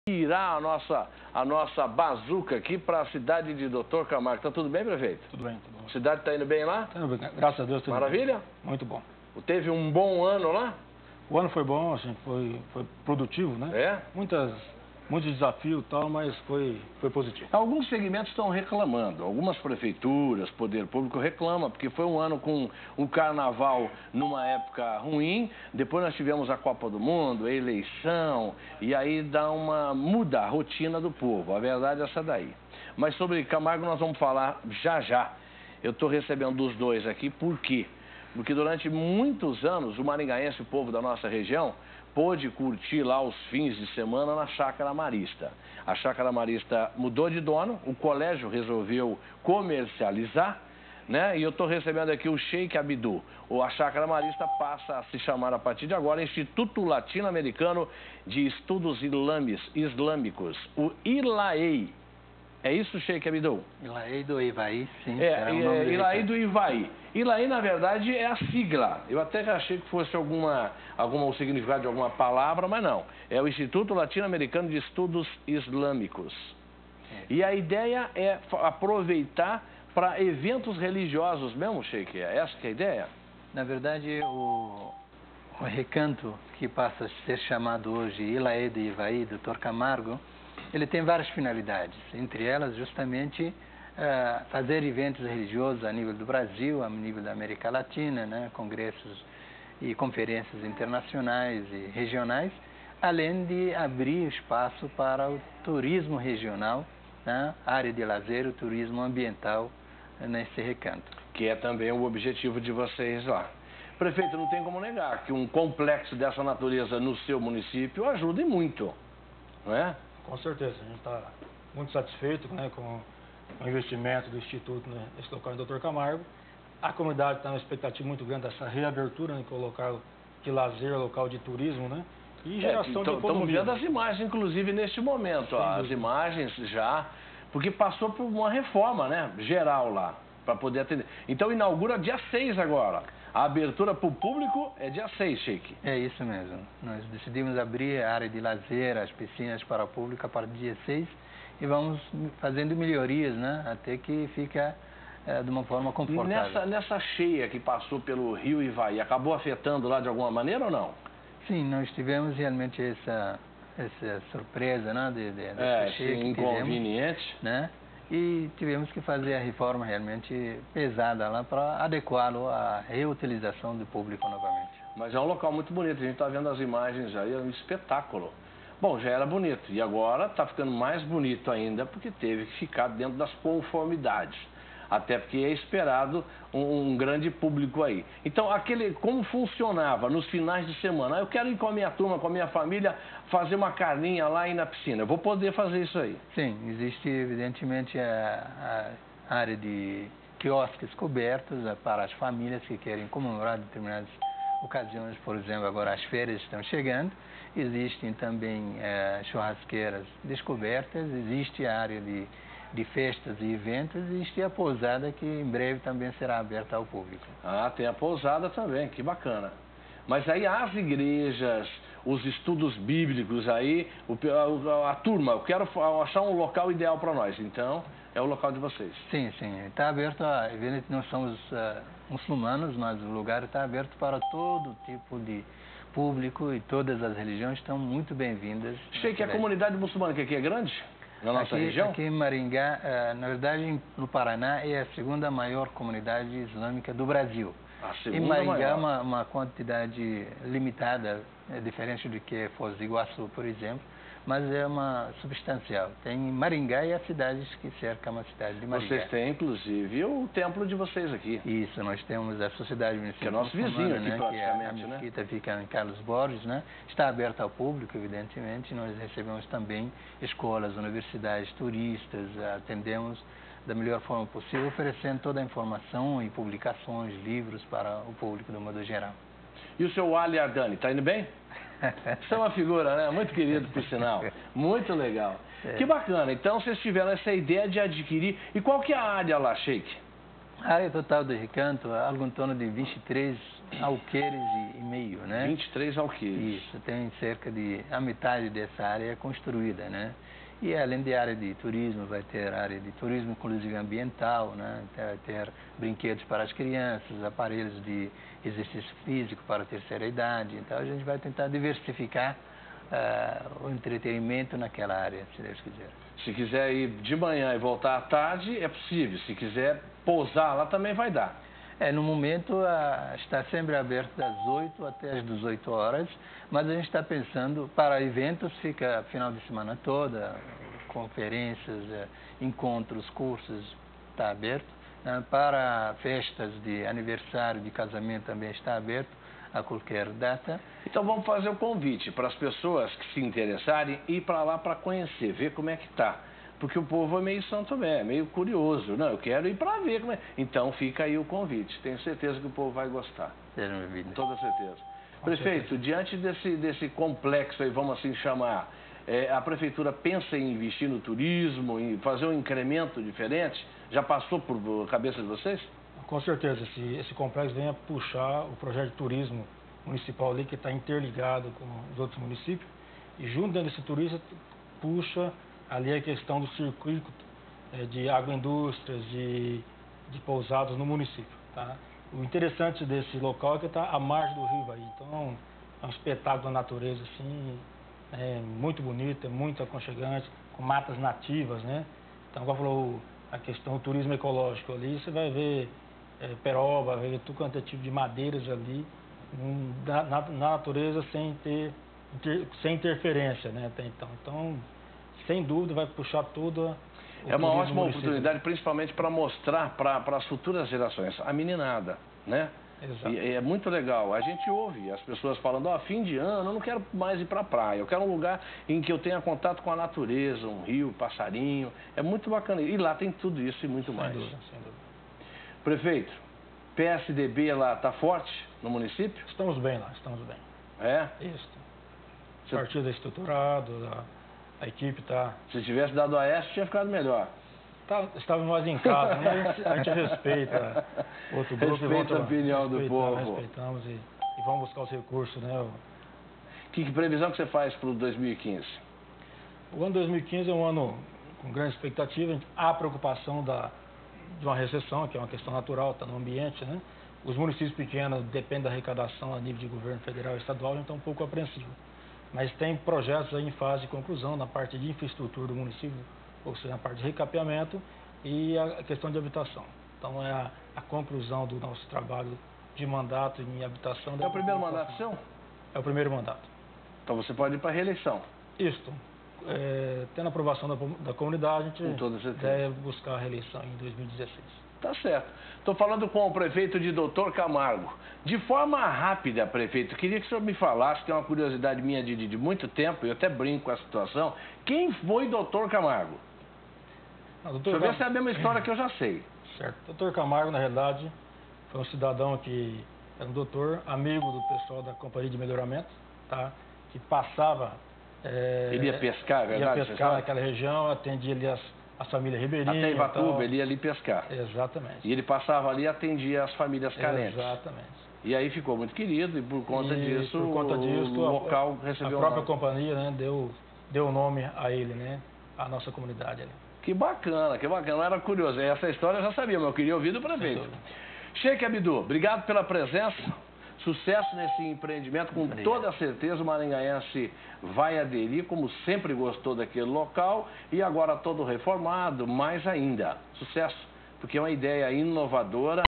tirar a nossa bazuca aqui para a cidade de Doutor Camargo. Tá tudo bem, prefeito? Tudo bem, tudo bom. A cidade está indo bem lá? Graças a Deus, tudo Maravilha? bem. Muito bom. Teve um bom ano lá? O ano foi bom, assim, foi produtivo, né? É? Muitos desafios e tal, mas foi positivo. Alguns segmentos estão reclamando, algumas prefeituras, poder público reclama, porque foi um ano com o carnaval numa época ruim, depois nós tivemos a Copa do Mundo, a eleição, e aí muda a rotina do povo, a verdade é essa daí. Mas sobre Camargo nós vamos falar já já. Eu estou recebendo os dois aqui, por quê? Porque durante muitos anos o maringaense, o povo da nossa região, pôde curtir lá os fins de semana na Chácara Marista. A Chácara Marista mudou de dono, o colégio resolveu comercializar, né? E eu estou recebendo aqui o Sheik Abdu. A Chácara Marista passa a se chamar a partir de agora Instituto Latino-Americano de Estudos Islâmicos, o ILAEI. É isso, Sheik Abdu? ILAEI do Ivaí, sim. ILAEI do Ivaí. ILAEI, na verdade, é a sigla. Eu até achei que fosse o significado de alguma palavra, mas não. É o Instituto Latino-Americano de Estudos Islâmicos. E a ideia é aproveitar para eventos religiosos mesmo, Sheik? É essa que é a ideia? Na verdade, o recanto que passa a ser chamado hoje ILAEI do Ivaí, Doutor Camargo, ele tem várias finalidades, entre elas justamente fazer eventos religiosos a nível do Brasil, a nível da América Latina, né, congressos e conferências internacionais e regionais, além de abrir espaço para o turismo regional, né, área de lazer, o turismo ambiental nesse recanto. Que é também o objetivo de vocês lá. Prefeito, não tem como negar que um complexo dessa natureza no seu município ajuda e muito, não é? Com certeza, a gente está muito satisfeito, né, com o investimento do Instituto, né, nesse local em Doutor Camargo. A comunidade está numa expectativa muito grande dessa reabertura, né, que é o local de lazer, local de turismo, né, e geração de economia. Estamos vendo as imagens, inclusive, neste momento, as imagens já, porque passou por uma reforma, né, geral lá, para poder atender. Então, inaugura dia 6 agora. A abertura para o público é dia 6, Sheik. É isso mesmo. Nós decidimos abrir a área de lazer, as piscinas para o público a partir do dia 6 e vamos fazendo melhorias, né, até que fica de uma forma confortável. Nessa cheia que passou pelo Rio Ivaí, acabou afetando lá de alguma maneira ou não? Sim, nós tivemos realmente essa surpresa, né, dessa cheia que inconveniente, tivemos, né? E tivemos que fazer a reforma realmente pesada lá para adequá-lo à reutilização do público novamente. Mas é um local muito bonito, a gente está vendo as imagens aí, é um espetáculo. Bom, já era bonito e agora está ficando mais bonito ainda porque teve que ficar dentro das conformidades. Até porque é esperado um grande público aí. Então, como funcionava nos finais de semana? Eu quero ir com a minha turma, com a minha família, fazer uma carninha lá e na piscina. Eu vou poder fazer isso aí? Sim, existe evidentemente a área de quiosques cobertos para as famílias que querem comemorar determinadas ocasiões. Por exemplo, agora as férias estão chegando. Existem também churrasqueiras descobertas, existe a área de festas e eventos, existe a pousada que em breve também será aberta ao público. Ah, tem a pousada também, que bacana. Mas aí as igrejas, os estudos bíblicos aí, a turma, eu quero achar um local ideal para nós, então é o local de vocês. Sim, sim, está aberto, nós somos muçulmanos, mas o lugar está aberto para todo tipo de público e todas as religiões estão muito bem-vindas. Sheik, a comunidade muçulmana que aqui é grande? Na nossa região? Aqui em Maringá, na verdade, no Paraná, é a segunda maior comunidade islâmica do Brasil. Em Maringá é uma quantidade limitada, diferente do que Foz do Iguaçu, por exemplo, mas é uma substancial. Tem Maringá e as cidades que cercam a cidade de Maringá. Vocês têm, inclusive, o templo de vocês aqui. Isso, nós temos a Sociedade Municipal. Que é nosso vizinho aqui, né, praticamente, que a mesquita fica em Carlos Borges, né? Está aberta ao público, evidentemente. Nós recebemos também escolas, universidades, turistas, atendemos da melhor forma possível, oferecendo toda a informação e publicações, livros para o público do modo geral. E o seu Ali Ardani, está indo bem? Você é uma figura, né? Muito querido, por sinal. Muito legal. Que bacana. Então, vocês tiveram essa ideia de adquirir. E qual que é a área lá, Sheik? A área total do Recanto é algo em torno de 23 alqueires e meio, né? 23 alqueires. Isso, tem cerca de... a metade dessa área é construída, né? E além de área de turismo, vai ter área de turismo inclusive ambiental, né? Vai ter brinquedos para as crianças, aparelhos de exercício físico para a terceira idade. Então a gente vai tentar diversificar o entretenimento naquela área, se Deus quiser. Se quiser ir de manhã e voltar à tarde, é possível. Se quiser pousar lá, também vai dar. No momento está sempre aberto das 8 até as 18 horas, mas a gente está pensando, para eventos fica final de semana toda, conferências, encontros, cursos, está aberto. Para festas de aniversário, de casamento também está aberto a qualquer data. Então vamos fazer o convite para as pessoas que se interessarem ir para lá para conhecer, ver como é que está. Porque o povo é meio São Tomé, meio curioso. Não, eu quero ir para ver como é. Então fica aí o convite. Tenho certeza que o povo vai gostar. Seja bem-vindo. Toda certeza. Prefeito, diante desse complexo aí, vamos assim chamar, a prefeitura pensa em investir no turismo, em fazer um incremento diferente? Já passou por cabeça de vocês? Com certeza, esse complexo vem a puxar o projeto de turismo municipal ali, que está interligado com os outros municípios, e junto desse turismo puxa ali a questão do circuito de agroindústrias, de pousadas no município. Tá? O interessante desse local é que está à margem do rio aí, então é um espetáculo da natureza assim, muito bonito, é muito aconchegante, com matas nativas, né? Então, como falou, a questão do turismo ecológico ali, você vai ver peroba, vai ver tudo quanto é tipo de madeiras ali, na natureza sem interferência, né? Até então, sem dúvida, vai puxar toda... É uma ótima oportunidade, principalmente para mostrar para as futuras gerações, a meninada, né? Exato. E é muito legal. A gente ouve as pessoas falando, fim de ano, eu não quero mais ir para a praia, eu quero um lugar em que eu tenha contato com a natureza, um rio, passarinho. É muito bacana. E lá tem tudo isso e muito mais. Sem dúvida. Prefeito, PSDB lá está forte no município? Estamos bem lá, estamos bem. É? Isso. O partido é estruturado, a equipe está... Se tivesse dado a Aécio, tinha ficado melhor. Estava mais em casa, mas a gente respeita outro grupo. Respeita a opinião do povo. Respeitamos e vamos buscar os recursos, né? Que previsão que você faz para o 2015? O ano 2015 é um ano com grande expectativa. Há preocupação de uma recessão, que é uma questão natural, está no ambiente, né? Os municípios pequenos dependem da arrecadação a nível de governo federal e estadual, então é um pouco apreensivo. Mas tem projetos aí em fase de conclusão na parte de infraestrutura do município, ou seja, na parte de recapeamento e a questão de habitação. Então é a conclusão do nosso trabalho de mandato em habitação. É o primeiro mandato seu? É o primeiro mandato. Então você pode ir para a reeleição? Isso. Tendo a aprovação da comunidade, a gente deve buscar a reeleição em 2016. Tá certo. Estou falando com o prefeito de Doutor Camargo. De forma rápida, prefeito, queria que o senhor me falasse, que é uma curiosidade minha de muito tempo, eu até brinco com a situação. Quem foi Doutor Camargo? Deixa eu ver se é a mesma história que eu já sei. Certo. Doutor Camargo, na realidade, foi um cidadão que era um doutor, amigo do pessoal da Companhia de Melhoramento, tá? Que passava... ele ia pescar, é verdade? Ia pescar naquela região, atendia ali as famílias ribeirinhas. Até Ivatuba, ele ia ali pescar. Exatamente. E ele passava ali e atendia as famílias carentes. Exatamente. E aí ficou muito querido e por conta disso o local recebeu a própria companhia, né, deu o nome a ele, né, a nossa comunidade ali. Que bacana, que bacana. Eu era curioso. Essa história eu já sabia, mas eu queria ouvir do prefeito. Sheik Abdu, obrigado pela presença. Sucesso nesse empreendimento. Com toda certeza o maringaense vai aderir, como sempre gostou daquele local. E agora todo reformado, mais ainda. Sucesso, porque é uma ideia inovadora.